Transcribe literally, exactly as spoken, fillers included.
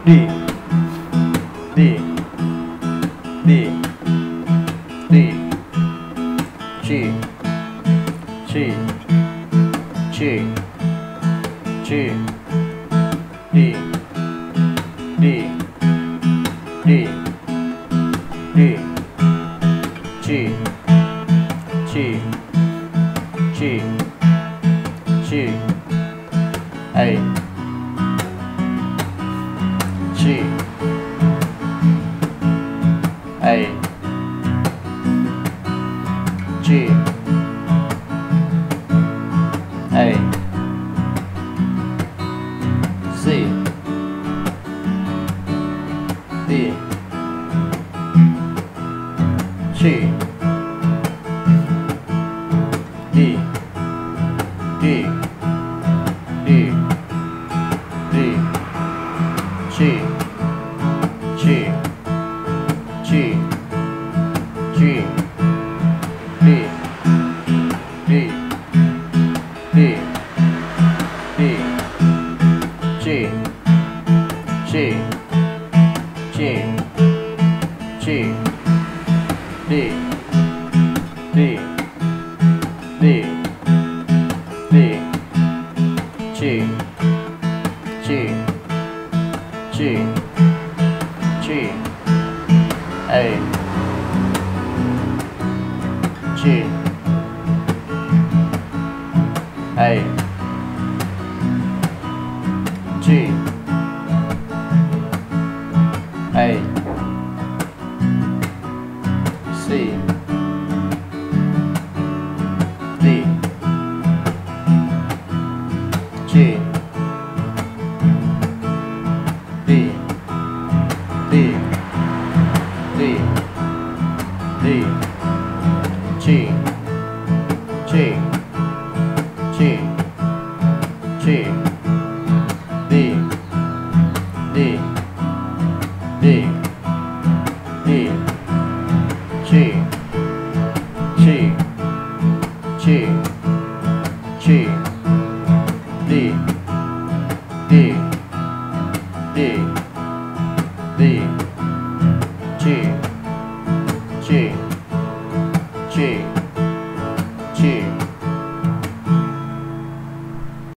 D, D, D, D, G, G, G, G, D, D, D, D, G, G, G, G, A, G, A, G, A, C, D, G, D, D, D, D, G, G, G, G, D, D, D, D, G, G, G, G, D, D, D, D, G, G, G, G, A, G, A, G, A, C, D, G, D, D, D, D, G, G, G,